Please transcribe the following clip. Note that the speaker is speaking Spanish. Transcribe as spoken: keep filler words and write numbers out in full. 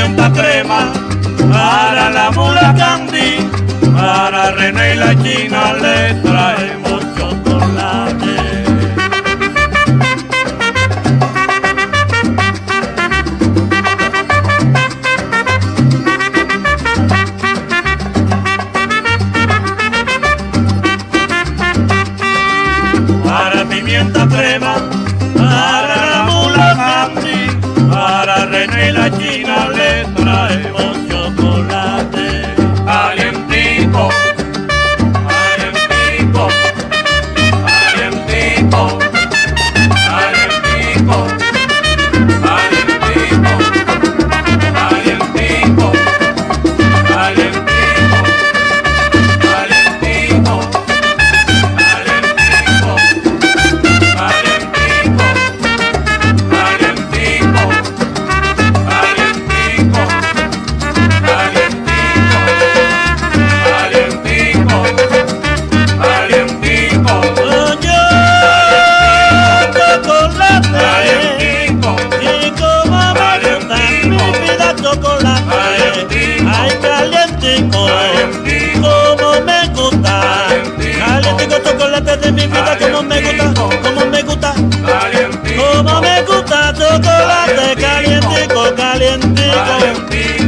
pimienta crema, para la mula Candy, para René y la China le traemos chocolate. Para pimienta crema, para la mula Candy, para René y la China le traemos chocolate. Calientico, calientico, calientico, calientico, calientico, calientico, calientico, calientico, chocolate de mi vida, como me gusta, como me gusta, como me gusta chocolate calientico, calientico.